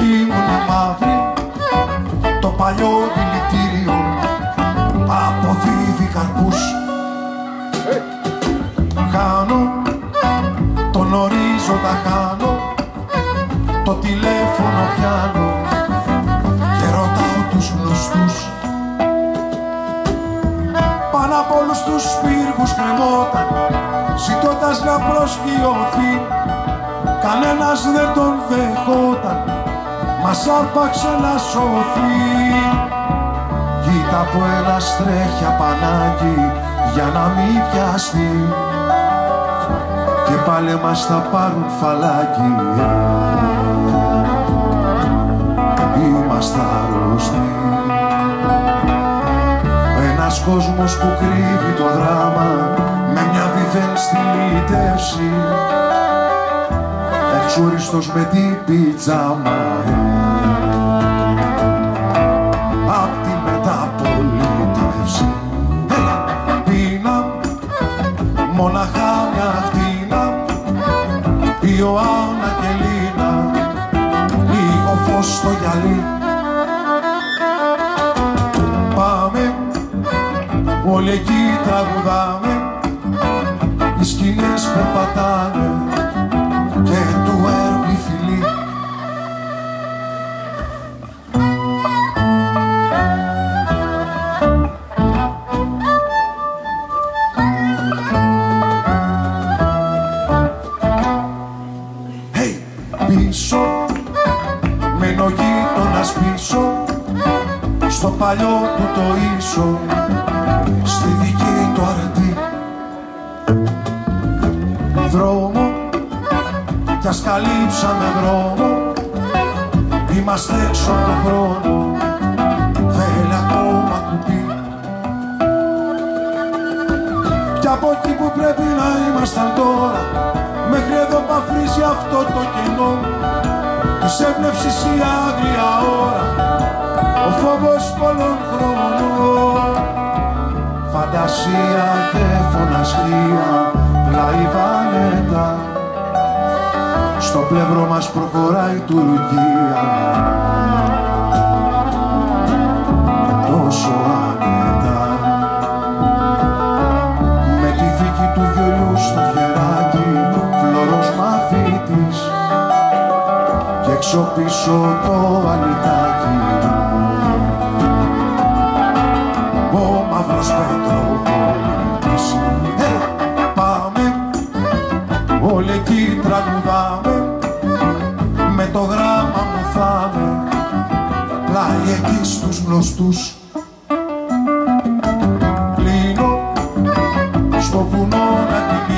ήμουν μαύρη, το παλιό δηλητήριο αποδίδει καρπούς. Χάνω, τον ορίζοντα χάνω, το τηλέφωνο πιάνω και ρωτάω τους γνωστούς. Πάνω από όλους τους πύργους κρεμόταν, ζητώντας να προσγειωθεί. Κανένας δεν τον δεχόταν, μας άρπαξε να σωθεί. Κοίτα που ένας τρέχει απανάκι για να μην πιαστεί, και πάλι μας θα πάρουν φαλάκι. Είμαστε αρρωστοί. Ένας κόσμος που κρύβει το δράμα με μια δίθεν στυλίτευση, εξούριστος με την πιτζάμα απ' τη μεταπολίτευση. Πίνα, μοναχά μια χτίνα, Ιωάννα και Λίνα, λίγο φως στο γυαλί. Πάμε, όλοι εκεί τραγουδάμε, οι σκηνές περπατάνε και του έργου η φιλή. Hey, πίσω, μένω γείτονας πίσω, στο παλιό του το ίσο, στη δική του αρετή. Δρόμο, κι ας καλύψαμε δρόμο, είμαστε έξω από τον χρόνο, θέλει ακόμα κουπί. Κι από εκεί που πρέπει να ήμασταν τώρα, μέχρι εδώ παφρίζει αυτό το κενό, της έμπνευσης η άγρια ώρα, ο φόβος πολλών χρόνων. Φαντασία και φωνασκία, πλάι βανέτα, στο πλευρό μας προχωράει η Τουρκία, τόσο άνετα, με τη θήκη του βιολιού στο χεράκι, φλωρός μαθήτης, και έξω πίσω το αλυτάκι, ο μαύρος Πετροβόλητης. Πάμε, όλοι εκεί τραγουδάμε, με το γράμμα μου θάμε, πλάι εκεί στους γνωστούς. Κλείνω στο βουνό να κοιμήσω,